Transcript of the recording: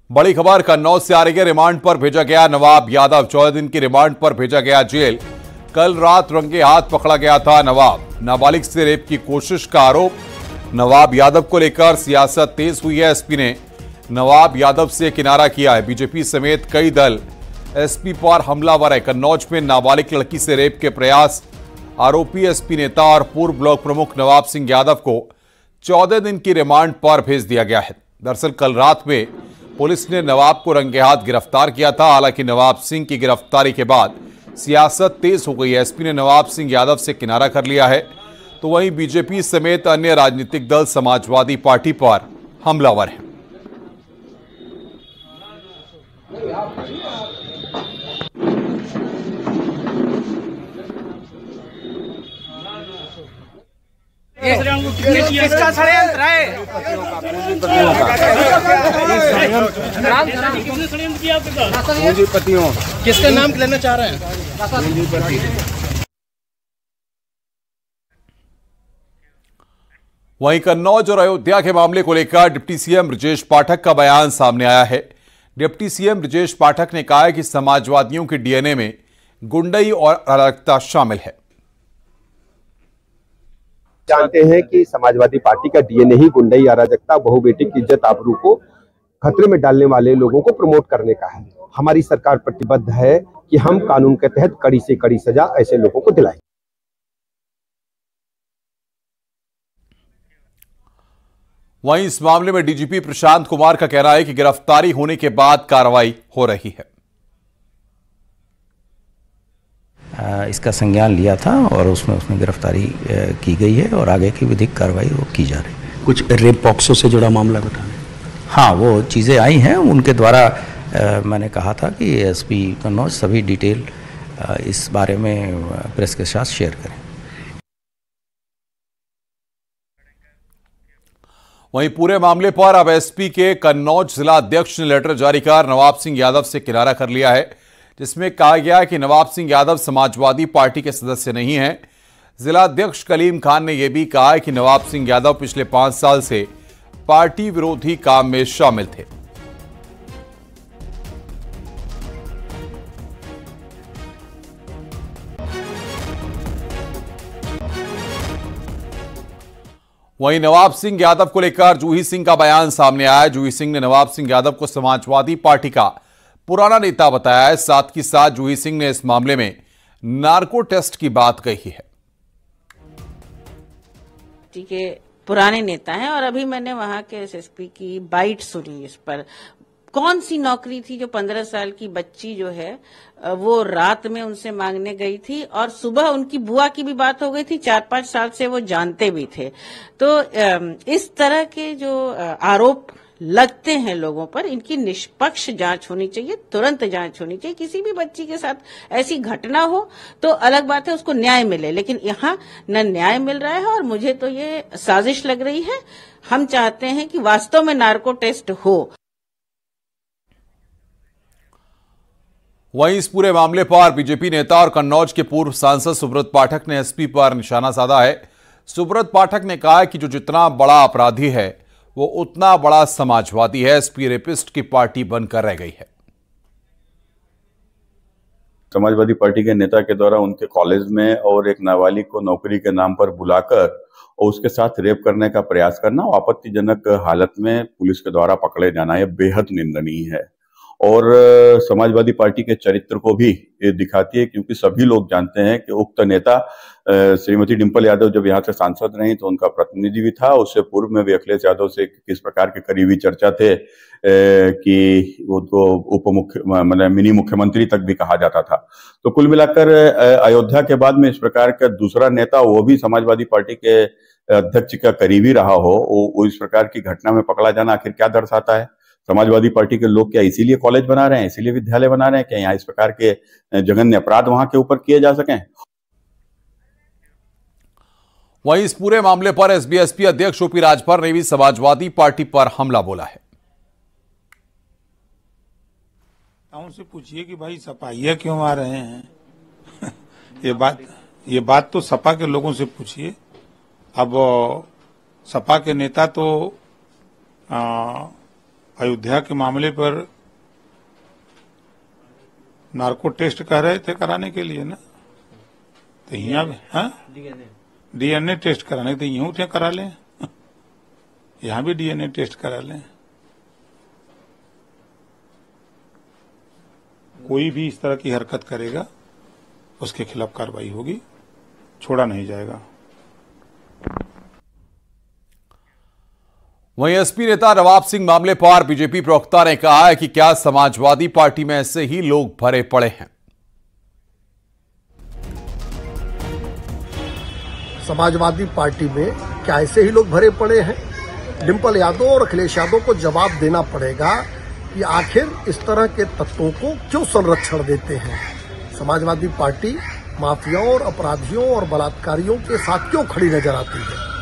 बड़ी खबर कन्नौज से आ रही है। रिमांड पर भेजा गया नवाब यादव, 14 दिन की रिमांड पर भेजा गया जेल। कल रात रंगे हाथ पकड़ा गया था नवाब। नाबालिग से रेप की कोशिश का आरोप। नवाब यादव को लेकर सियासत तेज हुई है। एसपी ने नवाब यादव से किनारा किया है। बीजेपी समेत कई दल एसपी पर हमलावर है। कन्नौज में नाबालिग लड़की से रेप के प्रयास। आरोपी एसपी नेता और पूर्व ब्लॉक प्रमुख नवाब सिंह यादव को 14 दिन की रिमांड पर भेज दिया गया है। दरअसल कल रात में पुलिस ने नवाब को रंगे हाथ गिरफ्तार किया था। हालांकि नवाब सिंह की गिरफ्तारी के बाद सियासत तेज हो गई है। एसपी ने नवाब सिंह यादव से किनारा कर लिया है, तो वहीं बीजेपी समेत अन्य राजनीतिक दल समाजवादी पार्टी पर हमलावर हैं। किसका षड्यंत्र है? पूंजीपतियों। किसका नाम लेना चाह रहे हैं? पूंजीपति। वहीं कन्नौज और अयोध्या के मामले को लेकर डिप्टी सीएम ब्रजेश पाठक का बयान सामने आया है। डिप्टी सीएम ब्रजेश पाठक ने कहा है कि समाजवादियों के डीएनए में गुंडई और अराजकता शामिल है। जानते हैं कि समाजवादी पार्टी का डीएनए ही गुंडई, अराजकता, बहु बेटी की इज्जत आबरू को खतरे में डालने वाले लोगों को प्रमोट करने का है। हमारी सरकार प्रतिबद्ध है कि हम कानून के तहत कड़ी से कड़ी सजा ऐसे लोगों को दिलाएं। वहीं इस मामले में डीजीपी प्रशांत कुमार का कहना है कि गिरफ्तारी होने के बाद कार्रवाई हो रही है। इसका संज्ञान लिया था और उसमें गिरफ्तारी की गई है और आगे की विधिक कार्रवाई वो की जा रही है। कुछ रेप पॉक्सो से जुड़ा मामला बता रहे? हाँ, वो चीज़ें आई हैं। उनके द्वारा मैंने कहा था कि एसपी कन्नौज सभी डिटेल इस बारे में प्रेस के साथ शेयर करें। वहीं पूरे मामले पर अब एसपी के कन्नौज जिला अध्यक्ष ने लेटर जारी कर नवाब सिंह यादव से किनारा कर लिया है, जिसमें कहा गया है कि नवाब सिंह यादव समाजवादी पार्टी के सदस्य नहीं हैं। जिला अध्यक्ष कलीम खान ने यह भी कहा है कि नवाब सिंह यादव पिछले 5 साल से पार्टी विरोधी काम में शामिल थे। वहीं नवाब सिंह यादव को लेकर जूही सिंह का बयान सामने आया है। जूही सिंह ने नवाब सिंह यादव को समाजवादी पार्टी का पुराना नेता बताया है। साथ ही साथ जूही सिंह ने इस मामले में नार्को टेस्ट की बात कही है। के पुराने नेता हैं और अभी मैंने वहां के एसएसपी की बाइट सुनी इस पर। कौन सी नौकरी थी जो 15 साल की बच्ची जो है वो रात में उनसे मांगने गई थी और सुबह उनकी बुआ की भी बात हो गई थी। 4-5 साल से वो जानते भी थे। तो इस तरह के जो आरोप लगते हैं लोगों पर, इनकी निष्पक्ष जांच होनी चाहिए, तुरंत जांच होनी चाहिए। किसी भी बच्ची के साथ ऐसी घटना हो तो अलग बात है, उसको न्याय मिले, लेकिन यहाँ न न्याय मिल रहा है और मुझे तो ये साजिश लग रही है। हम चाहते हैं कि वास्तव में नार्को टेस्ट हो। वहीं इस पूरे मामले पर बीजेपी नेता और कन्नौज के पूर्व सांसद सुब्रत पाठक ने एसपी पर निशाना साधा है। सुब्रत पाठक ने कहा कि जो जितना बड़ा अपराधी है वो उतना बड़ा समाजवादी है। एसपी रेपिस्ट की पार्टी बनकर रह गई है। समाजवादी पार्टी के नेता के द्वारा उनके कॉलेज में और एक नाबालिग को नौकरी के नाम पर बुलाकर और उसके साथ रेप करने का प्रयास करना, आपत्तिजनक हालत में पुलिस के द्वारा पकड़े जाना, यह बेहद निंदनीय है और समाजवादी पार्टी के चरित्र को भी ये दिखाती है, क्योंकि सभी लोग जानते हैं कि उक्त नेता श्रीमती डिंपल यादव जब यहाँ से सांसद रही तो उनका प्रतिनिधि भी था। उससे पूर्व में भी अखिलेश यादव से किस प्रकार के करीबी चर्चा थे कि उनको मतलब मिनी मुख्यमंत्री तक भी कहा जाता था। तो कुल मिलाकर अयोध्या के बाद में इस प्रकार का दूसरा नेता, वो भी समाजवादी पार्टी के अध्यक्ष का करीबी रहा हो, वो इस प्रकार की घटना में पकड़ा जाना आखिर क्या दर्शाता है? समाजवादी पार्टी के लोग क्या इसीलिए कॉलेज बना रहे हैं, इसीलिए विद्यालय बना रहे हैं कि यहाँ इस प्रकार के जघन्य अपराध वहां के ऊपर किए जा सकें? वहीं इस पूरे मामले पर एसबीएसपी अध्यक्ष ओपी राजभर ने भी समाजवादी पार्टी पर हमला बोला है। उनसे पूछिए कि भाई सपाहिया क्यों आ रहे हैं? ये बात तो सपा के लोगों से पूछिए। अब सपा के नेता तो अयोध्या के मामले पर नार्को टेस्ट कह रहे थे कराने के लिए ना, तो यहाँ भी डीएनए टेस्ट कराने तो यूं थे करा लें, यहाँ भी डीएनए टेस्ट करा लें। कोई भी इस तरह की हरकत करेगा उसके खिलाफ कार्रवाई होगी, छोड़ा नहीं जाएगा। वहीं एसपी नेता नवाब सिंह मामले पर बीजेपी प्रवक्ता ने कहा है कि क्या समाजवादी पार्टी में ऐसे ही लोग भरे पड़े हैं। समाजवादी पार्टी में क्या ऐसे ही लोग भरे पड़े हैं? डिंपल यादव और अखिलेश यादव को जवाब देना पड़ेगा कि आखिर इस तरह के तत्वों को क्यों संरक्षण देते हैं। समाजवादी पार्टी माफियाओं और अपराधियों और बलात्कारियों के साथ क्यों खड़ी नजर आती है?